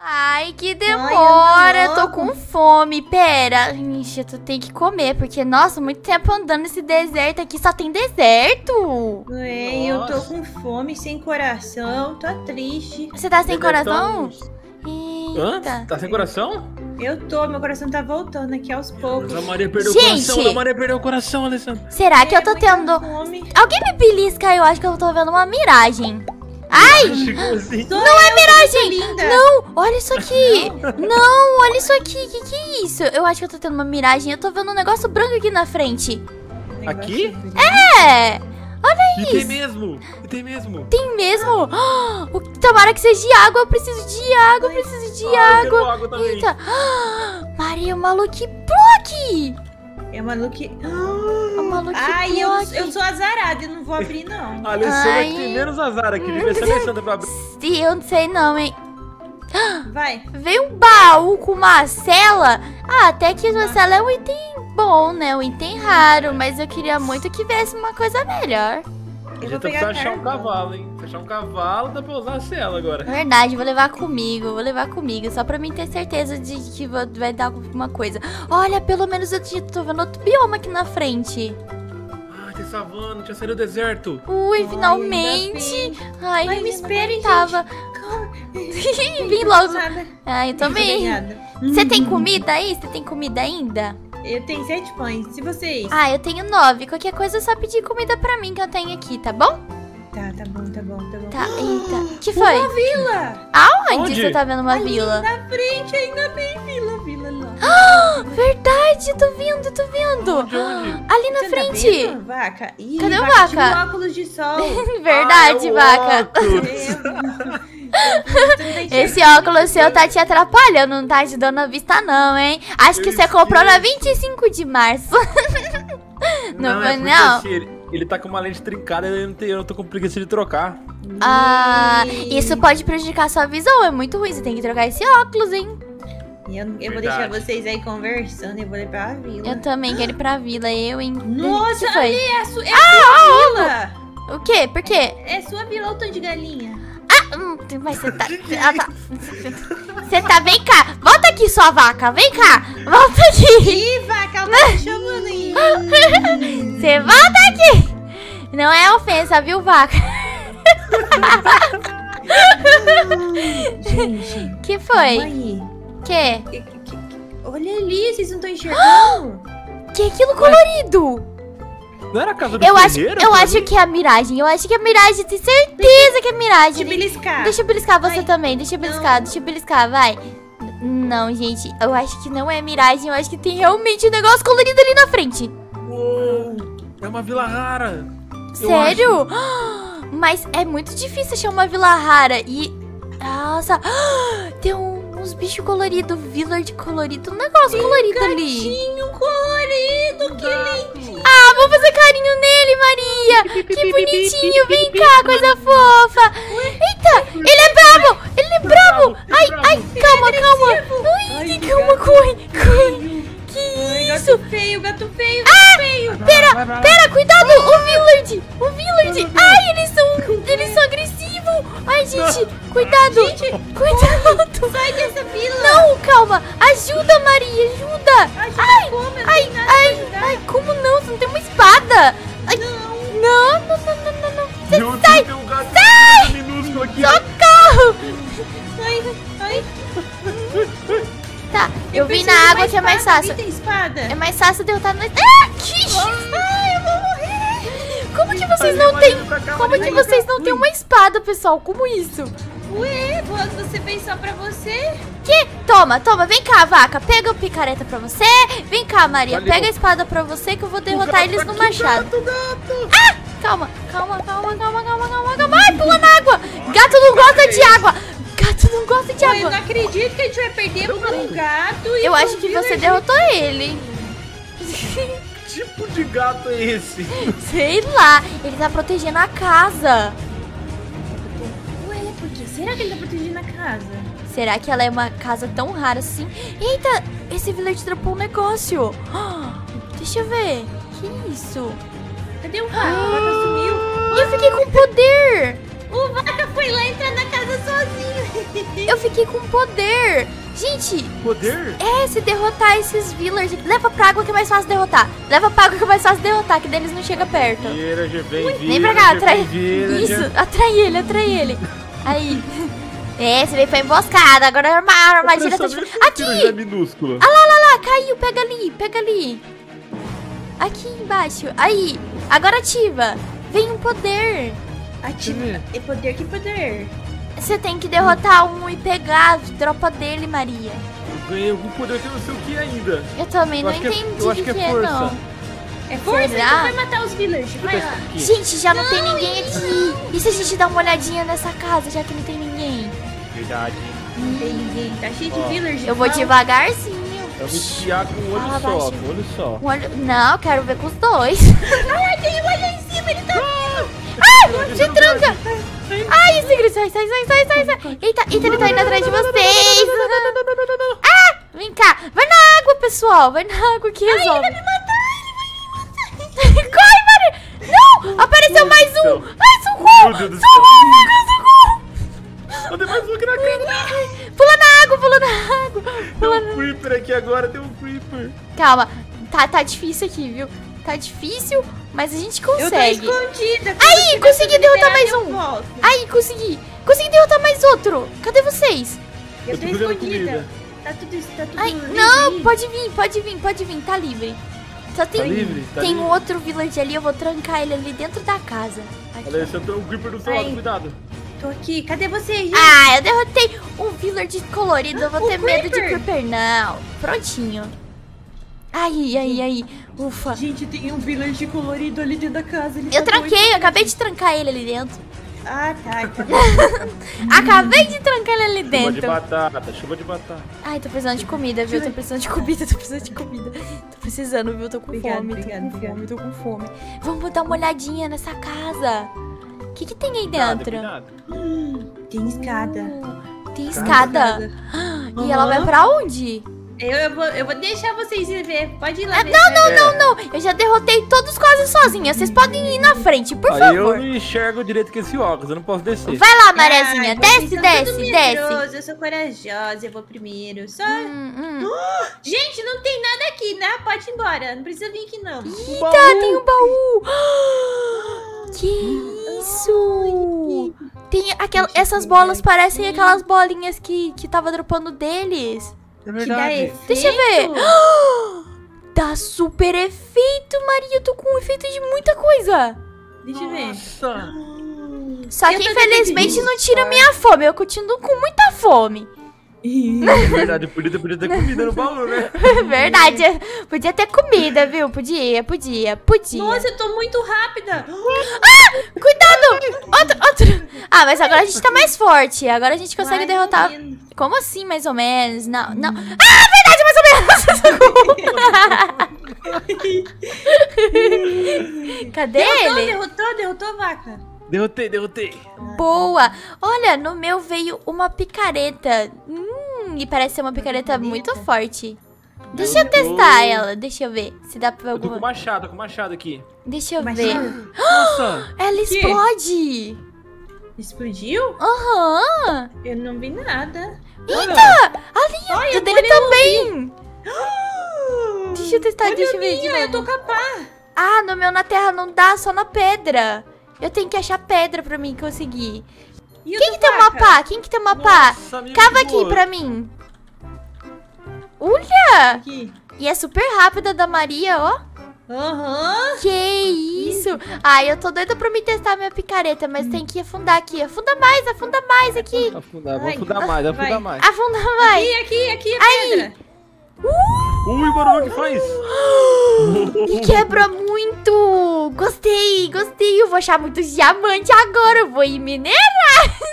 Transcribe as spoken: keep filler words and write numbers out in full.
Ai, que demora, eu tô com fome. Pera, ixi, tu tem que comer, porque, nossa, muito tempo andando nesse deserto aqui, só tem deserto. É, eu tô com fome, sem coração, tô triste. Você tá sem coração? Hã? Eita. Tá sem coração? Eu tô, meu coração tá voltando aqui aos poucos. A Maria perdeu Gente! o coração, a Maria perdeu o coração, Alessandra. Será que É, eu tô muita tendo... fome. Alguém me belisca, eu acho que eu tô vendo uma miragem. Ai! Assim. Sou Não é eu, miragem! linda. Não, olha isso aqui! Não, olha isso aqui, que que é isso? Eu acho que eu tô tendo uma miragem, eu tô vendo um negócio branco aqui na frente. Aqui? É! Olha E tem isso! mesmo, e tem mesmo. Tem mesmo? Ah, o- tomara que seja de água, eu preciso de água, eu preciso de Ah, eu quero água. água também. Eita! Ah, Maria, uma Lucky Block! É uma look. Uma Lucky Ai, eu, Block. eu sou azarada, eu não vou abrir, não. A Alessandra Ai. que tem menos azar aqui, devia ser a Alessandra pra abrir. Sim, eu não sei não, hein? Vai. Veio um baú com uma cela. Ah, até que uma cela é um item bom, né? Um item raro, mas eu queria muito que viesse uma coisa melhor. Eu A vou gente vai pegar precisar achar um carvão. cavalo, hein? Achar um cavalo dá pra usar a cela agora. Verdade, vou levar comigo, vou levar comigo, só pra mim ter certeza de que vou- vai dar alguma coisa. Olha, pelo menos eu te- tô vendo outro bioma aqui na frente. Ai, tem savana, tinha saído do deserto. Ui, Ai, finalmente. ainda Ai, Ai, me eu não esperem, aguentava. Calma. Vim logo. Cansada. Ai, eu também. Obrigada. Você tem comida aí? Você tem comida ainda? Eu tenho sete pães. E vocês? Ah, eu tenho nove. Qualquer coisa é só pedir comida pra mim que eu tenho aqui, tá bom? Tá, tá bom, tá bom, tá bom. Tá, eita. Que foi? Uma vila! Aonde Onde? você tá vendo uma Ali vila? na frente ainda tem vila, vila lá. Verdade, tô vendo, tô vendo. Onde, onde? Ali na Você tá frente. vendo, vaca? Ih, Cadê o vaca? vaca? Tira o óculos de sol. Verdade, Ah, é o vaca. óculos. Esse óculos seu tá te atrapalhando, não tá te dando a vista não, hein? Acho que você comprou na vinte e cinco de março. Não Não, foi é porque não? assim, ele, ele tá com uma lente trincada e eu não, tenho, eu não tô com preguiça de trocar. Ah, Ih. isso pode prejudicar sua visão, é muito ruim, você tem que trocar esse óculos, hein? Eu, eu vou Verdade. deixar vocês aí conversando e vou levar a vila. Eu também quero ir pra vila, eu, hein? Nossa, que foi? ali é a, su é a sua vila. O quê? Por quê? É sua vila, olha o tanto de galinha. Hum, mas você tá... ah, tá. Você tá... Vem cá, volta aqui, sua vaca, vem cá, volta aqui. Ih, vaca, ela tá me chamando aí. Você volta aqui. Não é ofensa, viu, vaca? Gente, Que calma foi? aí. Que? Que- que- que- Olha ali, vocês não estão enxergando? Que aquilo colorido? Não era a casa do Eu acho, ferreiro? eu aquilo acho ali? que é a miragem. Eu acho que é a miragem. Tenho certeza que é a miragem. Te beliscar. Deixa eu beliscar você Ai, também. Deixa eu beliscar, não. deixa eu beliscar, vai. Não, gente. Eu acho que não é miragem. Eu acho que tem realmente um negócio colorido ali na frente. Uou, é uma vila rara. Eu Sério? Mas é muito difícil achar uma vila rara. E. Nossa. Tem um- uns bichos coloridos. Village colorido. Um negócio colorido ali. Gatinho colorido, que lindo. Ah, vou fazer carinho nele, Maria. Que bonitinho. Vem cá, coisa fofa. Eita, ele é bravo. Ele é bravo. Ai, ai, calma, calma. Ai, calma, corre, corre. Que isso? Gato feio, gato feio, gato feio. Pera, Vai, vai lá. pera, cuidado, o Villard, o Villard. Ai, eles são, eles são agressivos. Ai, gente, cuidado, Gente, cuidado. sai dessa vila. Não, calma, ajuda, Maria, ajuda. Ajuda Ai, como? Eu não ai, tenho nada pra ai, ajudar. ai, como não? Você não tem uma espada. Ai, não, não, não, não, não, não. Você Meu Deus, sai, tem um gato sai. minúsculo aqui. Socorro. Ai, ai. Tá, eu vim preciso na de uma água que é mais espada. fácil. Alguém tem espada? É mais fácil derrotar nós. Ah, que isso? Ai, eu vou morrer. Como que vocês Ai, não Maria, têm? vem pra cá, Como Maria, que vem vocês pra não cá. têm uma espada, pessoal? Como isso? Ué, você fez só pra você? Que? Toma, toma, vem cá, vaca. Pega o picareta pra você. Vem cá, Maria. Valeu. Pega a espada pra você que eu vou derrotar gato eles no aqui, machado. Gato, gato. Ah! Calma, calma, calma, calma, calma, calma, calma. Ai, pula na água. Gato não gosta de água. Gato não gosta de Ué, eu não água. acredito que a gente vai perder por um gato e Eu por acho que village. você derrotou ele. Que tipo de gato é esse? Sei lá. Ele tá protegendo a casa. Ué, por que será que ele tá protegendo a casa? Será que ela é uma casa tão rara assim? Eita, esse village dropou um negócio. Ah, deixa eu ver. Que isso? Cadê o vaca? O vaca sumiu. Eu fiquei com poder. O vaca foi lá entrar na casa sozinho. Eu fiquei com poder. Gente, Poder? é, se derrotar esses villagers, leva pra água que é mais fácil derrotar. Leva pra água que é mais fácil derrotar, que deles não chega perto. Vira, já vem, vira, Vem pra cá, já atrai. vem, vira, Isso, já- atrai ele, atrai ele. Aí. É, você veio pra emboscada, agora é uma armadilha tá Essa difícil. minha cintura já é Aqui! minúscula. Ah lá, lá, lá, caiu, pega ali, pega ali. Aqui embaixo. Aí, agora ativa. Vem um poder. Ativa. É poder que poder. Você tem que derrotar um e pegar a tropa dele, Maria. Eu ganhei algum poder que eu não sei o que ainda. Eu também Eu não acho que é- entendi eu o acho que, que é é, força. não. É força, Será? então vai matar os villagers. Vai lá. Aqui. Gente, já não, tem ninguém aqui. E se a gente dar uma olhadinha nessa casa, já que não tem ninguém? Verdade. Não tem ninguém. Tá cheio de Ó, villagers. Eu vou Mal. devagarzinho. Eu vou espiar com um olho Fala só, baixo. com um olho só. Um olho... Não, eu quero ver com os dois. Ai, tem um ali em cima, ele tá Ai, se tranca. Ai, Sigrid, sai, sai, sai, sai, sai, sai. Eita, eita, ele tá indo atrás de vocês. Ah, vem cá. Vai na água, pessoal. Vai na água que resolve. Ai, ele vai me matar, ele vai me matar. Corre, Maria. Não, apareceu mais um. Ai, socorro, Meu Deus do socorro, socorro. Cadê mais um aqui na câmera? Pula na água, pula na água. Tem Pula um creeper aqui agora, tem um creeper. Calma, tá, tá difícil aqui, viu? Tá difícil, mas a gente Eu tô consegue. escondida. Aí, Quando consegui você derrotar liberar, mais eu um. volto. Aí, consegui. Consegui derrotar mais outro. Cadê vocês? Eu Eu tô tô fazendo escondida. comida. Tá tudo isso, tá tudo Ai, livre. não, pode vir, pode vir, pode vir, tá livre. Só tem, Tá livre? Tá tem livre? um outro village ali, eu vou trancar ele ali dentro da casa. Aqui. Olha, esse é um creeper do seu lado, Ai. cuidado. Tô aqui. Cadê você, gente? Ah, eu derrotei um village colorido, eu vou O ter medo de creeper. creeper, não. Prontinho. Aí, aí, aí. Ufa. Gente, tem um village colorido ali dentro da casa. Ele Eu tá tranquei, doido. eu acabei de trancar ele ali dentro. Ah, tá. tá bom. Acabei de trancar ele ali Chuva de dentro. batata, chuva de batata. Ai, tô precisando de comida, viu? Tô precisando de comida, tô precisando de comida. Tô precisando, viu? Tô com Obrigada, fome, obrigada, tô com obrigada. fome, tô com fome. Vamos dar uma olhadinha nessa casa. O que que tem aí Cuidado, dentro? cuidado. Tem escada. Uh, Tem escada. E ela vai Aham. pra onde? Eu, eu, vou, eu vou deixar vocês ir ver. Pode ir lá Ah, ver. não, não, É. não, não. Eu já derrotei todos quase sozinha. Vocês podem ir na frente, por Aí eu favor. não enxergo direito com esse óculos, eu não posso descer. Vai lá, Marezinha. Ai, Desce, vocês são desce, tudo desce. medroso, Eu sou corajosa, eu vou primeiro. Só... Hum, hum. Gente, não tem nada aqui, né? Pode ir embora. Não precisa vir aqui, não. Eita, tem um baú. Que isso? Tem aquela, essas bolas parecem aquelas bolinhas que, que tava dropando deles. É Que dá verdade. efeito. Deixa eu ver. Dá super efeito, Maria. Eu tô com efeito de muita coisa. Deixa eu ver. Nossa. Só Eu que tô infelizmente tentando não tira minha fome. Eu continuo com muita fome. É verdade, podia ter, podia ter comida no baú, né? Verdade. Podia ter comida, viu? Podia, podia, podia. Nossa, eu tô muito rápida. Cuidado! Outro, outro. Ah, mas agora a gente tá mais forte. Agora a gente consegue Mais derrotar. ou menos. Como assim, mais ou menos? Não, não. Ah, verdade, mais ou menos. Cadê Derrotou, ele? derrotou, derrotou a vaca. Derrotei, derrotei. Boa. Olha, no meu veio uma picareta. Hum, e parece ser uma picareta muito forte. Deixa eu testar ela. Deixa eu ver se dá pra ver Eu tô com alguma. machado, tô com machado aqui. Deixa eu Mas ver. Nossa. Ela explode. Explodiu? Aham. Eu não vi nada. Eita! Ali, Olha, o dele olha, eu também. Deixa eu testar, Olha deixa eu a ver de minha, eu novo. tô capaz. Ah, no meu na terra não dá, só na pedra. Eu tenho que achar pedra pra mim conseguir. E o Quem do que tem uma vaca? pá? Quem que tem uma pá? Nossa, amiga, Cava que aqui boa. pra mim. Olha! Aqui. E é super rápida da Maria, ó. Aham. Que isso? Ai, eu tô doida pra me testar minha picareta, mas tem que afundar aqui. Afunda mais, afunda mais aqui. Afundar, vou Vai, afundar mais, vou vai. afundar mais. Afunda mais. Aqui, aqui, aqui a pedra. Ui, o barulho que faz. E quebra muito. Gostei, gostei. Eu vou achar muitos diamantes agora. Eu vou ir minerar.